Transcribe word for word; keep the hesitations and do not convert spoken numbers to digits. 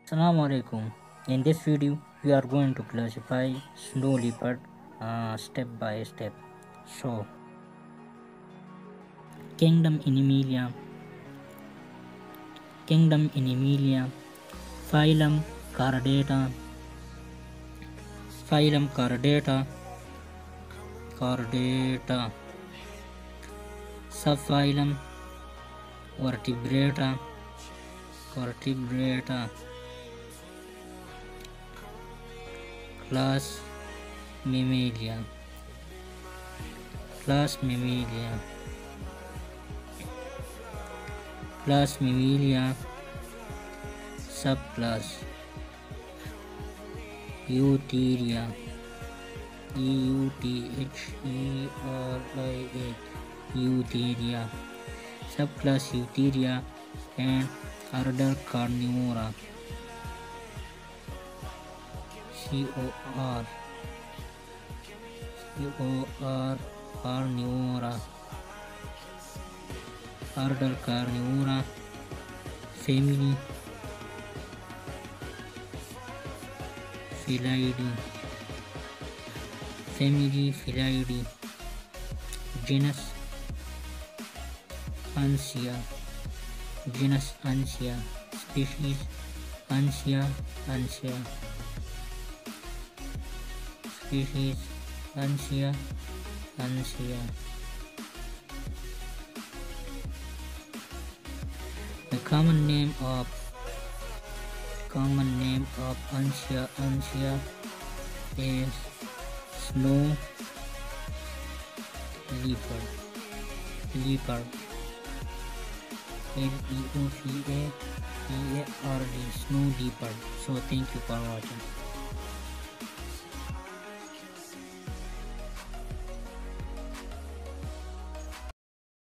Assalamu alaikum. In this video we are going to classify snow leopard uh, step by step. So kingdom Animalia, kingdom Animalia, phylum Chordata, phylum Chordata, Chordata, subphylum Vertebrata, Vertebrata, class Mammalia, class Mammalia, class Mammalia, subclass Eutheria, E U T H E R I A, Eutheria, subclass Eutheria, and order Carnivora, C O R, C O R, Carnivora, order Carnivora, family Felidae, family Felidae, genus Ansia, genus Ansia, species Ansia, Ansia, species Ansia, Ansia. The common name of common name of Ansia, Ansia is snow leopard, leopard, L E O P A P A R D, snow leopard. So thank you for watching.